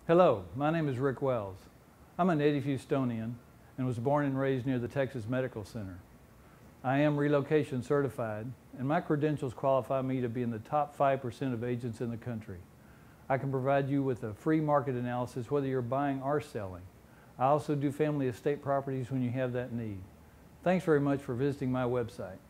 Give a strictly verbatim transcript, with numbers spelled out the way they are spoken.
Hello, my name is Rick Wells. I'm a native Houstonian and was born and raised near the Texas Medical Center. I am relocation certified, and my credentials qualify me to be in the top five percent of agents in the country. I can provide you with a free market analysis whether you're buying or selling. I also do family estate properties when you have that need. Thanks very much for visiting my website.